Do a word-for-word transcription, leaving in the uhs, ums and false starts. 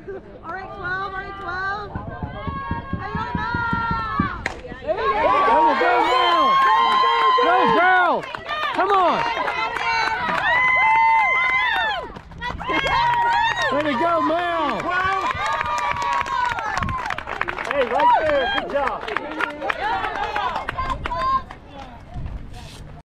All right, twelve. All right, twelve. Hey, on now. There you go. Go, girl. Go, girl. Come on. Way to go, Mel. Hey, right there. Good job.